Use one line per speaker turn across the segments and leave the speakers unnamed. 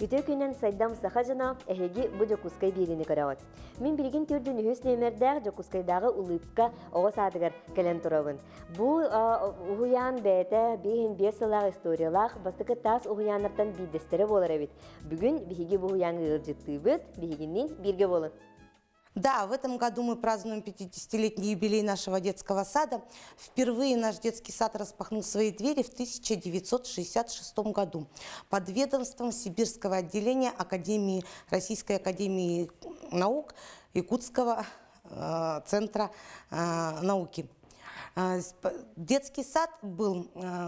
Үтө күнен сайдам сахажына эхеги бу жокускай биrini көрөт. Мен билген түрдүн үс немердәг жокускайдагы улыпка ого садыгар келен турабын. Бу уян бете бихин бесалак историялак бастыкы тас уяннардан бидестере болар бит. Бүгүн биһиги бу уянгы ылжыттыбыт, бихигинин бирге болун.
Да, в этом году мы празднуем 50-летний юбилей нашего детского сада. Впервые наш детский сад распахнул свои двери в 1966 году под ведомством Сибирского отделения Российской академии наук Якутского центра науки. Детский сад был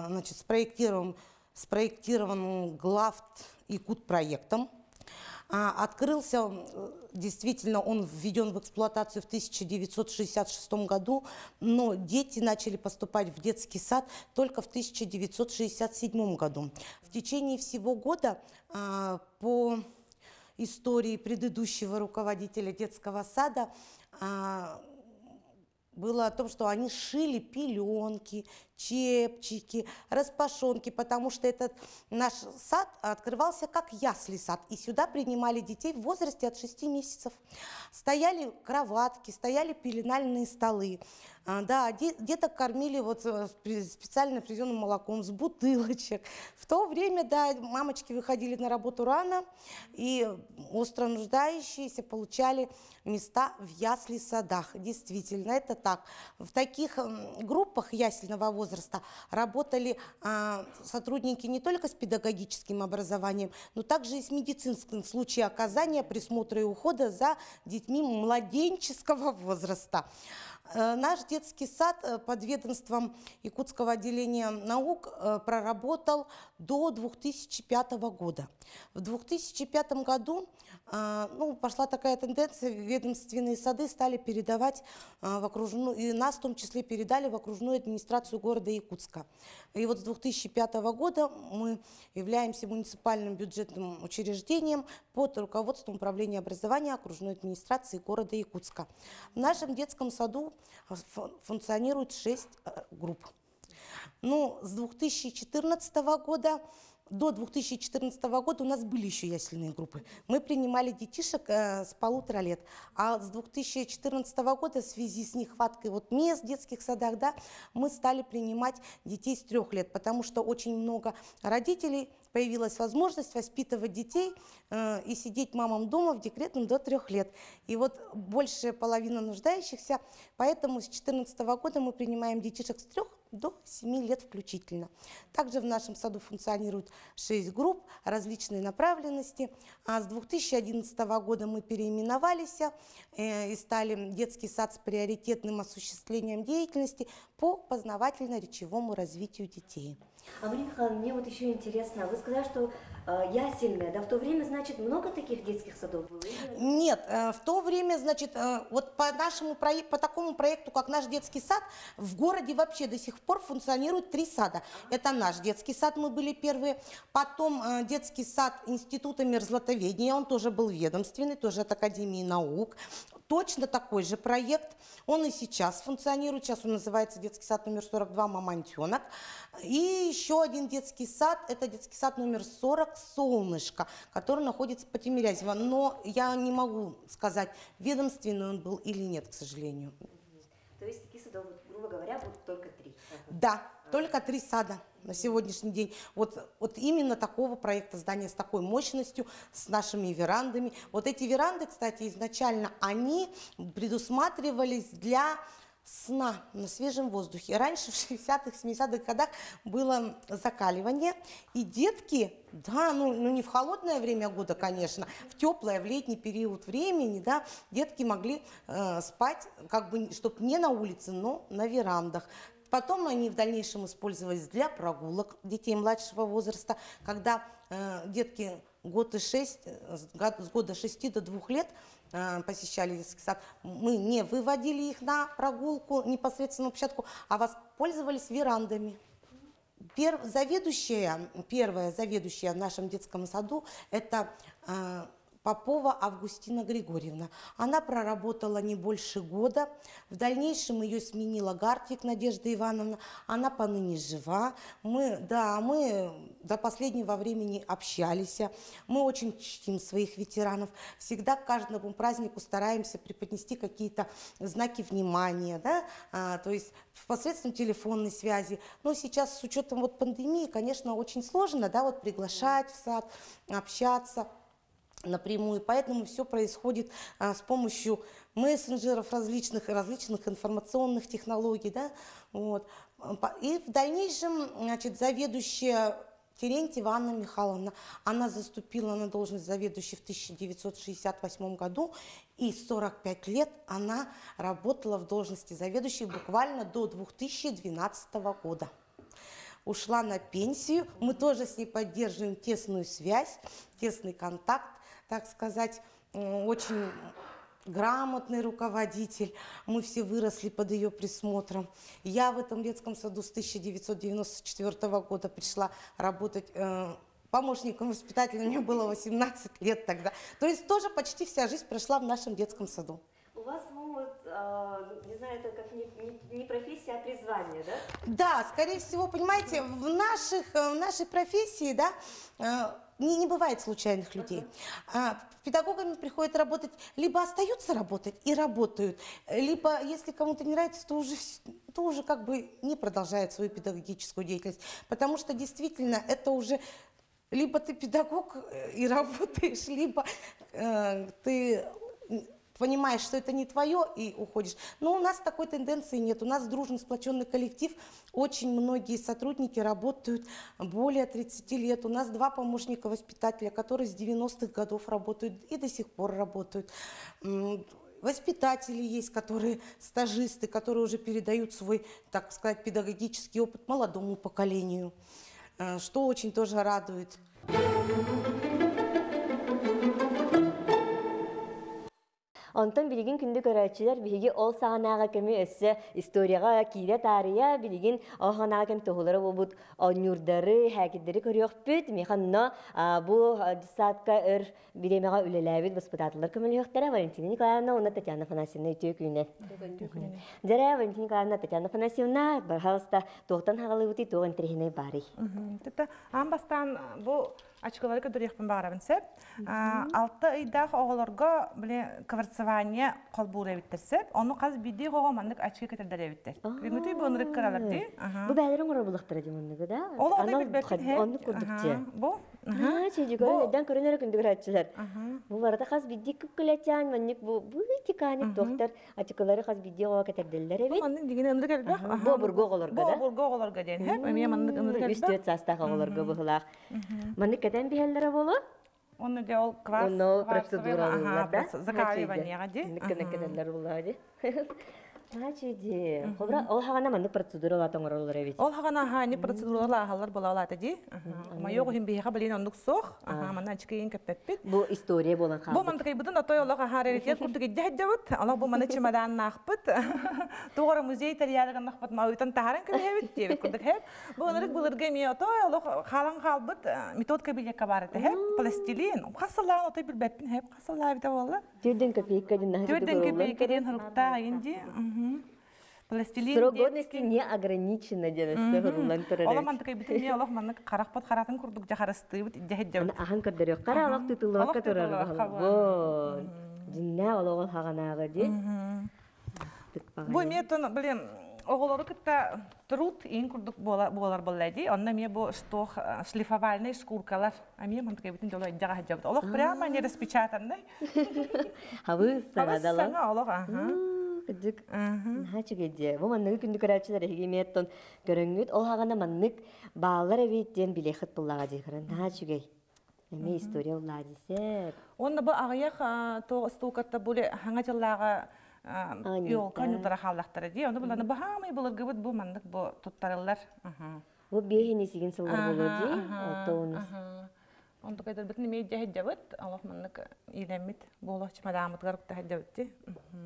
спроектирован главт Якут проектом. Открылся, действительно, он введен в эксплуатацию в 1966 году, но дети начали поступать в детский сад только в 1967 году. В течение всего года по истории предыдущего руководителя детского сада было о том, что они шили пеленки, чепчики, распашонки, потому что этот наш сад открывался как ясли сад, и сюда принимали детей в возрасте от 6 месяцев. Стояли кроватки, стояли пеленальные столы. Да, деток кормили вот специально привезенным молоком с бутылочек. В то время, да, мамочки выходили на работу рано, и остро нуждающиеся получали места в ясли-садах. Действительно, это так. В таких группах ясельного возраста работали сотрудники не только с педагогическим образованием, но также и с медицинским в случае оказания присмотра и ухода за детьми младенческого возраста. Наш детский сад под ведомством Якутского отделения наук проработал до 2005 года. В 2005 году пошла такая тенденция, ведомственные сады стали передавать в окружную, и нас в том числе передали в окружную администрацию города Якутска. И вот с 2005 года мы являемся муниципальным бюджетным учреждением под руководством управления образования окружной администрации города Якутска. В нашем детском саду функционирует 6 групп. С 2014 года до 2014 года у нас были еще ясельные группы. Мы принимали детишек с 1,5 лет. А с 2014 года в связи с нехваткой мест в детских садах, да, мы стали принимать детей с 3 лет, потому что очень много родителей появилась возможность воспитывать детей и сидеть мамам дома в декретном до 3 лет. И вот большая половина нуждающихся, поэтому с 2014 года мы принимаем детишек с 3 до 7 лет включительно. Также в нашем саду функционирует 6 групп различной направленности. А с 2011 года мы переименовались и стали детский сад с приоритетным осуществлением деятельности по познавательно-речевому развитию детей.
Мария Михайловна, мне вот еще интересно, вы сказали, что ясельная, да, в то время, значит, много таких детских садов было?
Нет, в то время, значит, вот по такому проекту, как наш детский сад, в городе вообще до сих пор функционирует 3 сада. Это наш детский сад, мы были первые, потом детский сад Института мерзлотоведения, он тоже был ведомственный, тоже от Академии наук. Точно такой же проект, он и сейчас функционирует, сейчас он называется детский сад номер 42 «Мамонтенок». И еще один детский сад, это детский сад номер 40 «Солнышко», который находится по Тимирязево. Но я не могу сказать, ведомственный он был или нет, к сожалению.
То есть таких садов, грубо говоря, будут только 3?
Да, только 3 сада на сегодняшний день. Вот именно такого проекта здания с такой мощностью, с нашими верандами. Вот эти веранды, кстати, изначально они предусматривались для сна на свежем воздухе. Раньше в 60-х, 70-х годах было закаливание, и детки, да, не в холодное время года, конечно, в теплое, в летний период времени, да, детки могли спать, как бы, чтобы не на улице, но на верандах. Потом они в дальнейшем использовались для прогулок детей младшего возраста, когда детки с года 6 до 2 лет посещали детский сад, мы не выводили их на прогулку непосредственно на площадку, а воспользовались верандами. Первая заведующая в нашем детском саду – это Попова Августина Григорьевна. Она проработала не больше года. В дальнейшем ее сменила Гартвик Надежда Ивановна. Она поныне жива. Мы до последнего времени общались. Мы очень чтим своих ветеранов. Всегда к каждому празднику стараемся преподнести какие-то знаки внимания, да? То есть посредством телефонной связи. Но сейчас с учетом вот пандемии, конечно, очень сложно, да, вот приглашать в сад, общаться напрямую. Поэтому все происходит с помощью мессенджеров различных информационных технологий, да? Вот. И в дальнейшем, значит, заведующая Терентьева Анна Михайловна, она заступила на должность заведующей в 1968 году, и 45 лет она работала в должности заведующей буквально до 2012 года. Ушла на пенсию, мы тоже с ней поддерживаем тесную связь, тесный контакт, так сказать, очень грамотный руководитель, мы все выросли под ее присмотром. Я в этом детском саду с 1994 года пришла работать помощником воспитателя, мне было 18 лет тогда. То есть тоже почти вся жизнь прошла в нашем детском саду.
У вас, ну вот, не знаю, это как не профессия, а призвание, да?
Да, скорее всего, понимаете, в нашей профессии, да, не бывает случайных людей. Педагогами приходят работать, либо остаются работать и работают, либо, если кому-то не нравится, то уже как бы не продолжают свою педагогическую деятельность. Потому что действительно это уже либо ты педагог и работаешь, либо ты понимаешь, что это не твое, и уходишь. Но у нас такой тенденции нет. У нас дружный, сплоченный коллектив. Очень многие сотрудники работают более 30 лет. У нас 2 помощника воспитателя, которые с 90-х годов работают и до сих пор работают. Воспитатели есть, которые стажисты, которые уже передают свой, так сказать, педагогический опыт молодому поколению, что очень тоже радует.
Онтон билигин күндү көрәчиләр биһиги ол саганага кеме өссө историяга кире тария билигин оханага кем тохулары бут онюрдары хакиддери көрөкпүт механно бу саатка биремега үлеләбит воспитатлар көмөлөктөр Валентина Николаевна уна Татьяна Афанасьевна үтөкүнө. Жара Валентина Николаевна Татьяна Афанасьевна пожалуйста тохтан хагалыбыты тоган трехине бари.
Тата амбастан бу ачкалары көдөрөкпүн багарабын сеп. 6 айдах оголорго биле кварцевание колбура биттерсеп, onu каз биди гогомандык ачкы кетердер биттер. Күнгөтүй бонрык каралар ди.
Бу бәлерин гора булыктыр димонныгы да.
Оны билбетин.
Onu курдукче.
Бу.
Чежигөр эден көрөнөр күндүгөр ачылар. Бу барда каз биди күккөлөтян манник бу тиканик доктор ачкалары каз биди гога кетерделер бит.
Оны дигене ындыр келбе.
Бу бурго голорга да.
Бу бурго голорга ден. Хеп, эме мандык ындыр келбе.
Үстөт састага голорга бухлак. Манник кетен бихеллере болу.
Он идеал квас.
Он процедура, да?
Закаливание, ди.
Никаких булады. Ачиди. Хобра, ол хагана мандык процедуралар тоңоролор эбит.
Ол хагана не процедуралар халар болалар ди. Майог хим бега билен ондук сох. Мана чикейин кеппет.
Бу история болан хабы.
Бу мандык бутун атой олога харерет курдук жаһжабыт. Алла бу мана чемодан нахпыт. Тугара музей тарьялыгын нахпыт мауитан тахаран кебет дебит курдук хеп. Бу нырык булырга ми атой олог халан халбыт методка биле кабарыт хеп. Пластилин. Хасаллан атой билбеппин хеп. Хасаллар бите болла.
Тюден копейка дин.
Тюден копейка дин хурукта инди. Пластилин.
Срок годности не ограничено, девушка.
Ола мантыкай битине, олох маннык каракпат каратын курдук жахарысты бит жаһжабыт.
Ахан кырдырык. Каралак тутулук катырар. Во. Динна олог хаганага ди.
Бу метон, блин, оголору кытта труд ин курдук болар боллайди. Онна ме бу штох шлифовальный шкуркалар. А ме мантыкай битин жолой жаһжабыт. Олох прямо не распечатанный.
Хавы сагадала.
Сага олох, ага.
Кыдык. Хачыгеде. Бу маннык күндү көрәчиләр хигеметтон көрөңүт. Ол хагана маннык баалар эбиттен билехет буллага дихран. Хачыгей. Эме история уладисе.
Онда бу агаяк то стукатта буле ханга жыллага юл канутара халлактары ди. Онда буланы бахамай булыр гыбыт бу маннык бу туттарылар.
Бу бехини сиген сыллар болу ди. Отоонус.
Онда кайдар битни ме жаһжабыт. Аллах маннык илемит. Болох чимадамытгар тахжабыт ди.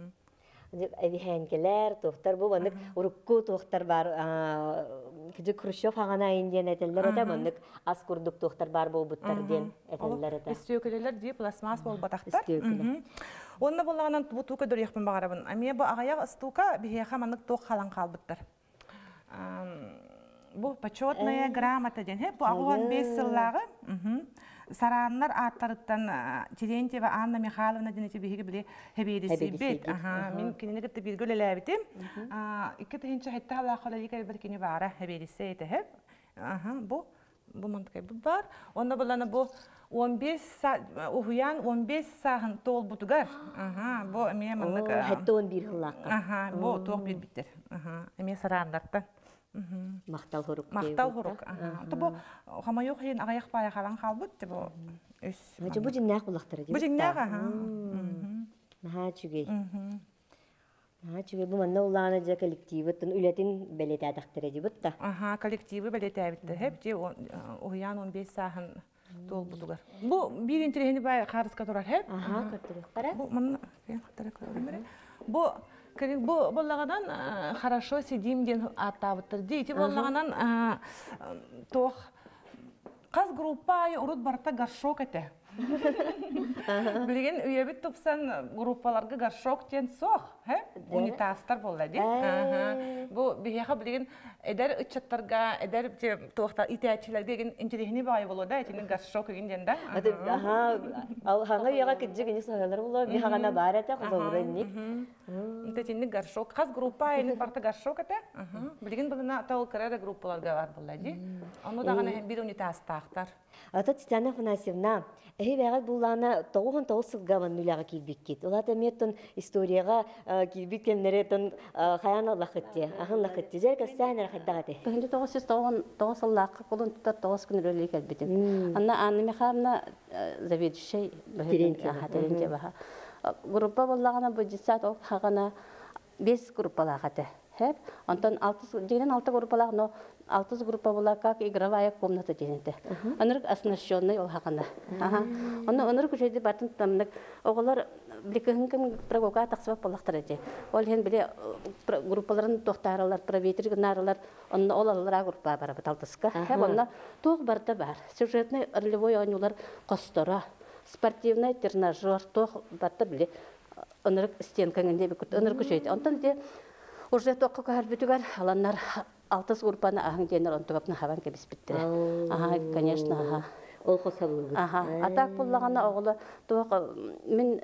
Эвихенкелер, тохтар бу баннык урукку тохтар бар, киже Хрущев хагана индиен этеллер эте баннык ас курдук тохтар бар болбуттар ден этеллер эте.
Истөкелелер ди пластмасс болбатактар. Онна боллаганан бу тука дөрөкпүн багарабын. Аме бу агаяк стука бихеха маннык ток халан калбыттар. бу почетная грамота ден хеп бу агуан 5 сыллагы. Сараннар аттарыттан Терентьева Анна Михайловна денете биһиге биле хебедиси бит. Мен кинегетте биргөл эләбитим. Икки тенче хетта ала халалыка бер кини бара хебедиси эте хеп. Бу мантыкай бар. Онда булана бу 15 уһуян 15 саһын тол бутугар. Бу эме мандык.
Хетта 11 хыллакка.
Бу тох бир биттер. Эме сараннарда.
Мактал хурук.
Мактал хурук. Бу хамайок хин агаяк бая халан халбыт бу. Үс.
Бу жиннак булактыр ди.
Бу жиннак
чүгей. Бу манна улана же коллективыттын үлетин белете тактыр ди бутта.
Коллективы белете биттер. Хеп же уян 15 саһын тол бутугар. Бу бир интерени бай харыска турар хеп.
Кара.
Бу манна бу боллагадан хорошо сидим ден аттабыттыр дейти боллаганан тох каз группа урут барта горшок эте. Билген үйебит тупсан группаларга горшок тен сох, унитастар болла ди. Бу бияха билген эдер ычаттарга, эдер тохта итәчиләргә деген интерехни бай болда, этин горшок ген ден да.
Ал ханга яга киҗигени сагалар була, би хагана бар эте кызылрынник.
Этин горшок каз группа эне барта горшок эте. Билген булна тау карада группаларга бар болла ди. Аны дагана бир унитастактар.
Ата Татьяна Афанасьевна, бәгәт булланы тоғын сылгамын мүләгә килбиккит. Улата меттон историяга килбиккеннәрен хаян лахытте. Ахын лахытте жер кәсәнә хәддәгәте.
Бәгәнде тоғыз сыллакка кулын тутар тоғыз күн рөле кәлбитем. Анна Михайловна заведующий Терентьева. Группа буллагана бу җисат ок хагана 5 группаларга хәп. Антон 6 группалар, но 6 группа була как игровая комната денете. Аныр оснащенный ол хагана. Аны аныр күчеде батын тамнык оглар билеген кем программа таксып булактыр ди. Ол һәм биле группаларын тохтаралар, проветригнарлар, аны олалар группа бар буталтыска. Һәм аны тох барда бар. Сюжетный ролевой ойнулар костора, спортивный тренажер тох барда биле аныр стенкаңында бит аныр күчеде. Антон ди уже тоққа кәрбітігер аланнар 6 группаны ағын денер онтығапны хаван кебіс біттірі. Конечно,
Ол қосабылығы.
Атақ болағаны оғылы мен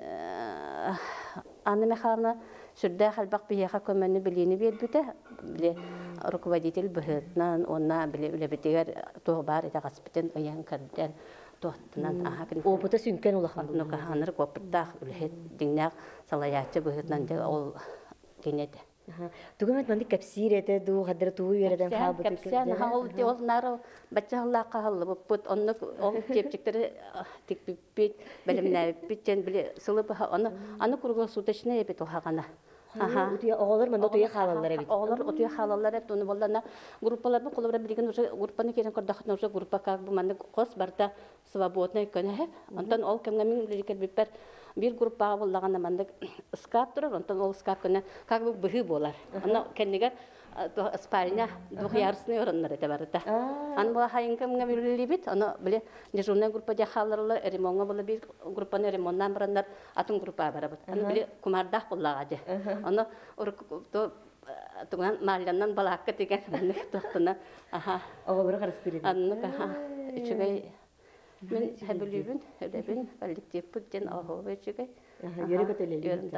Анна Михайловна сүрді қалбақ бейеға көмәні білені бербіті. Біле руководитель бұхытынан, онна біле үлебітігер тоғы бар еді ғаспітен ұян кәрден тоқтынан ағын.
Опыта сүнкен олақын.
Нұқа аныр көпіртақ үлхет деңнәқ салаятчы бұхытынан де ол кенеді.
Тугамет манди капсир эте ду хадыр туу юреден хабы ту.
Капсир хавыл те ол нары бачаллакка халлы бут онны ол тепчиктер тикпит белемнәп битен биле сылып аны кургы суташны эпет хагана.
Утуя оголор мында туя халаллар бит.
Оголор утуя халаллар эт уну боллана группаларны колобра билген уже группаны керен кордахтны уже группа как бу манды кос барда свободный көне. Антон ол кемгә мин билгән бипер bir группа боллаганда мандык скап турар, онтон ол скап көне как бы быһы болар. Аны кеннегер спальня двухъярусный орыннар эте барыта. Аны була хайынкамга билибит, аны биле дежурная группа жахаллар ремонтга була bir группаны ремонттан барандар атын группа барабыт. Аны биле кумардах боллагады. Аны то туган маляннан балакка деген мандык токтуна.
Оголор карыстыры.
Аны ичегей мен хәбилүбен, хәбилүбен коллектив бүттен алгыбычыгы.
Йөрү көтөлелү.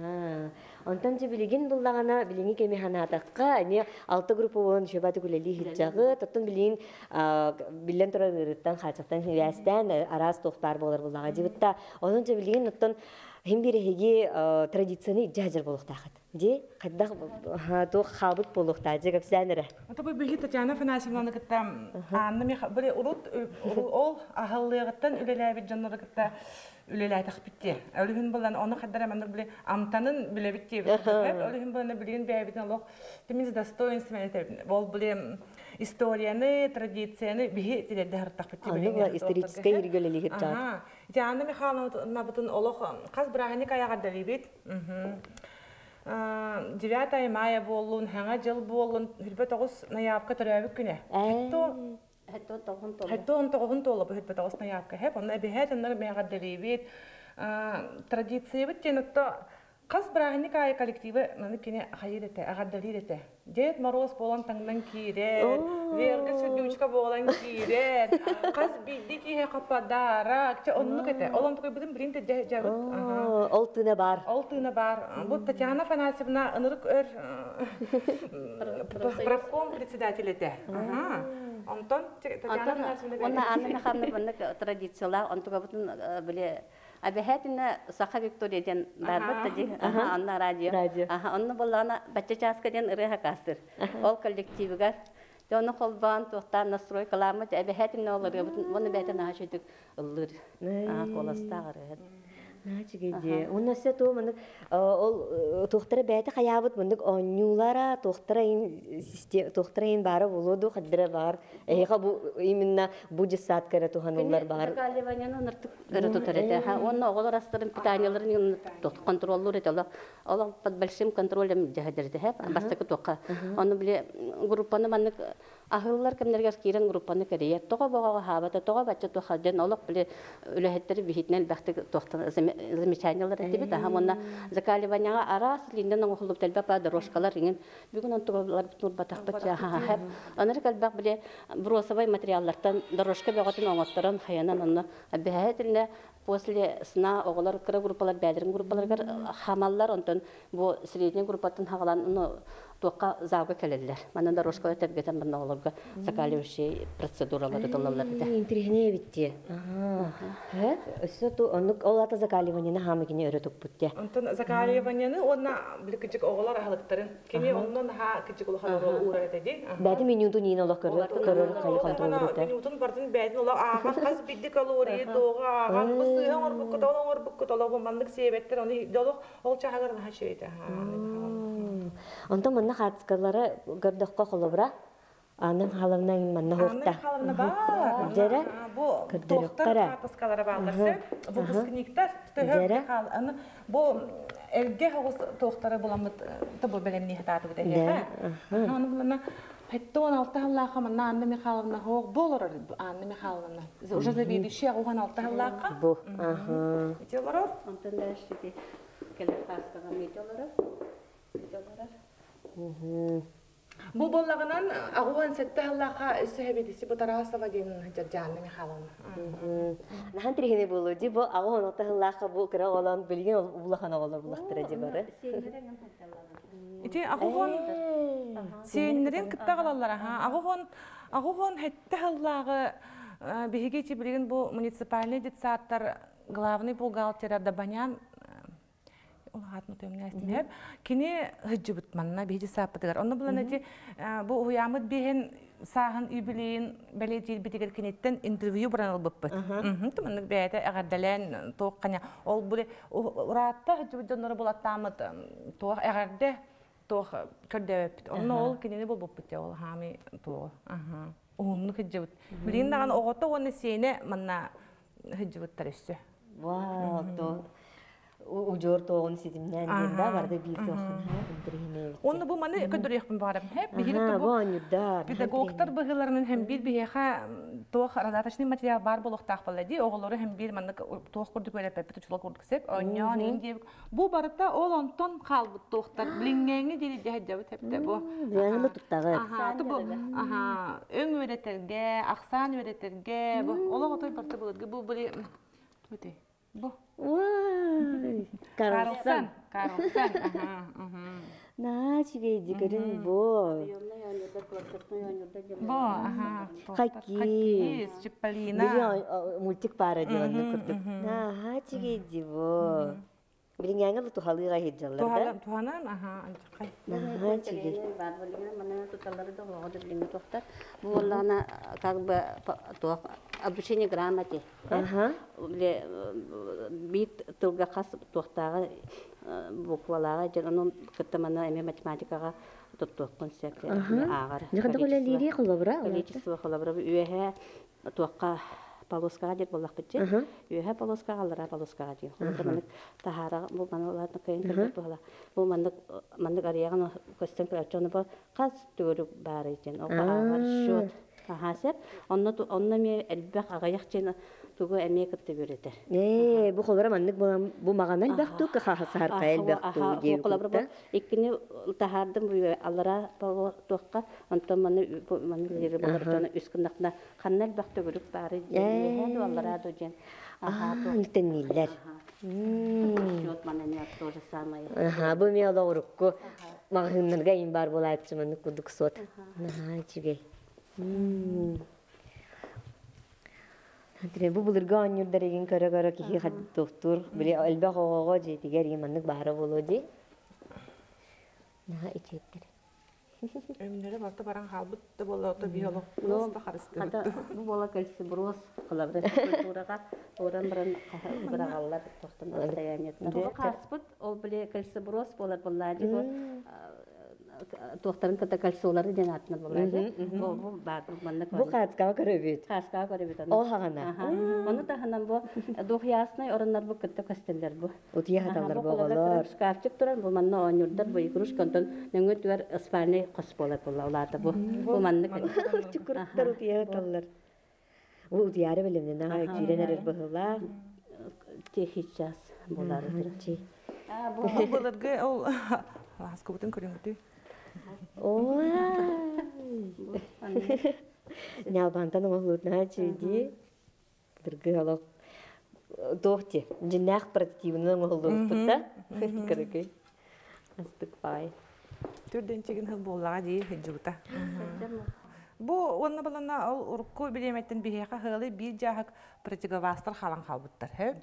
Онтан же билеген буллагана биленги кеме ханатакка не 6 группа болон шөбаты күлели хиджагы, тоттон билен билен турарыттан хачактан хевястан арас токтар болар буллага жибитта. Онун же билеген тоттон hem bir hege tradisyonu cahcır buluqtağıd. De, qadda to xabıt buluqtağıd, kapsanere.
Ata bu bilgi Tatjana Afanasyevna'nı gitta annem böyle urut ol ahallığıttan ülelәбит жаннары gitta ülelәй taqbitti. Ölühün bulan onu qaddara mandık bile amtanın bile bitti. Ölühün bulan bilgin bəybitin loq temiz достоинство vol bile историяны, традицияны bihi tilerde har taqbitti.
Anı историческая иргөлелиги тат.
Жанна Михайловна бутын олох қаз брахани каяға далибет. 9 мая болун, хаңа жыл болун, 29 ноябрьга төрәбик күне. Хәтто 19 толы бу 29 ноябрьга. Хәп аны бәһәт аннар маяга далибет. Традиция бит тенетто Қас бірағыны кай коллективі мені кене қайыр еті, ағардалыр еті. Дед Мороз болан таңдан кейрер, Верга Сердючка болан кейрер, қас бейді кейе қападара, онны кеті. Олан тұқы бұдың бірінде жабыт.
Ол тына бар.
Ол тына бар. Бұл Татьяна Фанасьевна ынырық өр правком председатель еті. Антон, Татьяна Фанасьевна.
Онна анны механны бұнны традициялар, онтуға бұтын біле Абихатина Саха Викторияден барбат тади, анна радио. Онны боллағына бачча часкаден ырыға кастыр. Ол коллективігар. Оны қолбан тоқтар настрой каламыд, абихатина оларға бұтын, оны бәтін ашыдық ұллыр. Қоластағыр.
Начигэде. Оннасы то мындык ол тохтара бәйте хаябыт мындык онюлара тохтара бары болуду хаддыра бар. Эха бу именно бу жесат кара туханулар бар.
Галиваняны ныртык өрөтө төрөтө. Онны оголор астырын питанияларын контроллор этело. Ол под большим контролем жаһадырды хеп. Бастыкы тока. Оны биле группаны мандык ахыллар кемнерге кирен группаны керие. Тога бага хабата тога бачча тохаден олок биле үлөһеттери бихитнел бахтык тохтан замечаниялар этиби да хамонна закаливаняга арас линден оңхулуп телбапа дорожкалар ingen бүгүн онтугалар турбатакпат хеп. Аныр калбак биле бросовой материаллардан дорожка бегатын оңоттырын хаянан онны бехетилне после сна оголар кыра группалар бәдерин группаларга хамаллар онтон бу средний группатын хагалан тоққа залга келелер. Манан дорожкалар тергетен бана оларга закаливающий процедуралары долларлар да.
Интереснее битти. Ага. Өсө то онук олата закаливаняны хамыгине өрөтүк бутте.
Онтон закаливаняны онна биликичик оголар ахлыктарын. Кене оннон ха кичик улахар ура этеди.
Бәди менюду нин олак көрөр кай контрол итә.
Менютун бардын бәдин улак агас каз бидди калорий дога. Агас сыгыр букка толог мандык себеттер аны долог ол чагыр хашыйта.
Онтон манна хатскалары көрдөккө колобра. Анын халымнан манна хокта.
Анын халымна бар.
Жера.
Бу доктор хатскалары балдырсы. Бу кыскниктар төһөр хал. Аны бу элге хогус доктора буламыт табы белемни хататы бите. Аны булана Хеттон алтахаллаха манна анны Михайловна хог болор Анны Михайловна. Уже заведующая уган алтахаллаха.
Бу. Ага.
Ителор.
Онтон дашти келе хастага метелор.
Бу боллагынан агуан сеттахаллаха сөһебедиси бу тарасава ден Жанна Михайловна.
Нахан трихине болу ди бу агон отахлаха бу кыра olan билген улахана олар булактыра ди бары.
Ити агуан сеннерин кыттагалалар агуан хеттахаллага бихигечи билген бу муниципальный детсаттар главный бухгалтер Дабанян Улаатны төмне астимеп кини хыжыбыт манна беди саппатыгар. Онны булан эти бу уямыт бehen сахан юбилейин белетил битигер кинеттен интервью баран албыппыт. Туманнык бәйте агардален тоқканя. Ол буле уратта хыжыбыттаннары булаттамыт тоқ агарде тоқ көрдөп. Онны ол кинени булбыппыт ол хами тоқ. Онны хыжыбыт. Билин даган огото оны сене манна хыжыбыттар өссө.
Вау, то Ужор тоғын сетімнен денда барды бир тоқын интерхине.
Онны бу маны көдөрөкпүн барам. Хеп бигилик бу. Педагогтар быгыларынын һәм бир бияха тоқ разаточный материал бар болохтак балади. Оголору һәм бир маны тоқ курдук белеп петучулар курдук сеп. Оньон инде бу барыта ол онтон калбыт тоқтар. Билингенге дири жаһабыт хепте бу.
Яңлы туттагы.
Бу. Өң өретерге, аксан өретерге бу. Олого той барты булды. Бу били өтө. Бу.
Вай! Карлсон. Начиге дикерин бо. Хоккей.
Чиполлино.
Мультик пара диванны курдук. Начиге диво. Билингенге тухалыга хиджаллар.
Туханан,
Начиге.
Мана туталлары да огоды билинге тоқтар. Бу оллана как бы обучение грамоте. Биле бит тылга хас тоқтагы букваларга жанын кыттамана эме математикага тоттоқпын сәке агар.
Жагында коллери кылыбыра.
Количество кылыбыра үйе тоққа полоскага деп боллак битче. Үйе полоскага алара полоскага деп. Онда тахара бу маналарны кайын тола. Бу мандык ариягын көстен плачоны бар кас төрүп бар экен. О агар шот хасер онно ме элбек агаяк чена тугу эме кытты беретер.
Бу холора маннык бу маганал бакту хасар кайыл бакту дип.
Колабра иккини тахардым бу аллара тоққа онтон маны лере болартана үскүнакна ханнал бакту көрүп бары дип аллара дожен.
Нитеннилер.
Жот манanya тоже самое.
Бу ме олорукку магыннарга ин бар болайчы маннык кудук сот. Чиге. Бу булырга аннюрдар еген кара кихи хад доктор биле албак ого жетигер маннык бары болоди. Ичеттер.
Эмнере барта баран халбыт да болото биолог просто харысты.
Хата бу бола келси брос кылабыр культурага оран бирагаллар токтон расстояниетте. Хаспыт ол биле келси брос болар боллади бу тоқтарын ката кальсолары ден атны болады. Бу бар маннык.
Бу каскага көрөбүт.
Каскага көрөбүт.
Ол хагана.
Оны да ханам бу духясный ораннар бу кытта кастеллер бу.
Утия хаталар боголор.
Шкафчык туран бу манны онюрдар бу игруш контон нөңө түер испания кос болот булаларда бу. Бу манны
Чукурттар утия хаталар. Бу утияры билемне нага киренер быгыла.
Техичас булар.
Бу буларга ол ласкабытын көрүнгүтү.
Нялбантан оғылутна чуди. Дыргы алақ. Тоқти. Жинақ прототивінің оғылутпытта. Кыргы. Астық бай.
Түрден чеген хыл боллаға дейі хеджута. Бу онна балана ол урукку билеметтен бихеха хылы бир жахак противовастар халан халбыттар.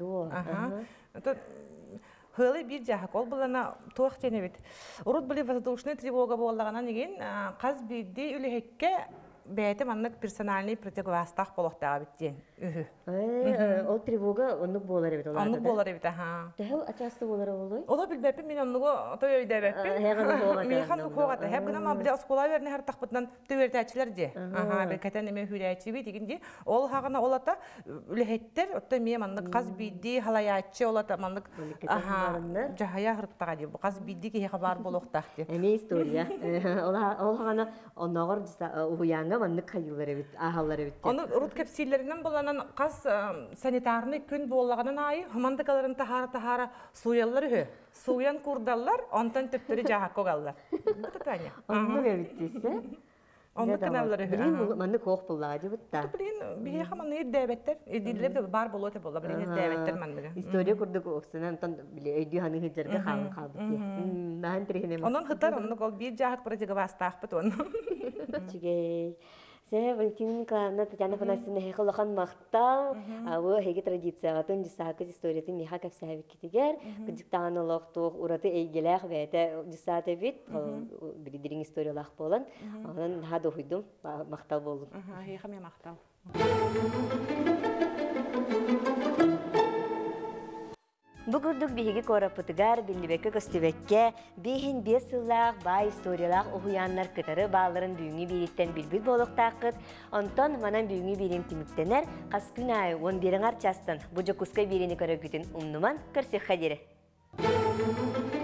Хылы бир жахак ол балана туақ женебет. Урут биле воздушный тревога боллагана неген қаз бирди үлехекке бәйті маннык персональный противовастах болуқтаға біттен.
Ол тревога оннук болар ebet олар.
Оннук болар ebet, аха.
Тәхіл ачасты болар олай?
Ола білбәппен мен оннуғы той өйді бәппен. Мейхан ұқуғаты. Хәп гына ма біле осқола веріне әр тақпытынан төверді де. Бір кәтен еме хүрәйчі бей дегенде. Ол хағына олата үліхеттер, отта мей маннык қаз бейді халаячы олата маннык жағая ғырттаға де. Қаз бейді кейі бар болуқтақ де.
Әме история. Ол хағына онағыр ұғыянға маннык қайылар ebet, ағалар ebet.
Оны рут кепсилерінен боланан қаз санитарны күн болағынан айы, хымандықаларын тахара суялар үхі. Суян курдалар, онтан төптері жаға коғалар. Бұты тәне.
Онны өбіттесі?
Онны кіналар үхі.
Білін манны коқ бұллады бұтта.
Білін, бейеға манны ердәбеттер. Еділер де бар болуыты болла, білін ердәбеттер манныға.
История күрдік оқсынан, өйді ханы хыджарға қалын қалбыты. Нағын тірігіне ма?
Онын хытар, онын ол бейт жағат бұрыдығы бастақ бұт оны.
Чигей. Сәе Валентина Николаевна Татьяна Афанасьевна хеқылыған мақтал. Ауы хеге традицияға тон жысақыз историяты меха кәпсәбі кетігер. Күдіктағын олықтық, ұраты әйгеләқ бәйті жысаты бет. Бірдерін историялақ болын. Онын хады ұйдым, мақтал болын.
Хеға мен мақтал.
Бүгүрдүк биһиги корапытыгар биллибекке көстүбекке бихин бес сыллаах бай историялаах ухуяннар кытары бааларын бүүңү бириттен билбил болуктаакыт. Онтон манан бүүңү бирим тимиктенер кас күн айы 11 арчастан бужа кускай бирини көрөгүтүн умнуман көрсөк хадире.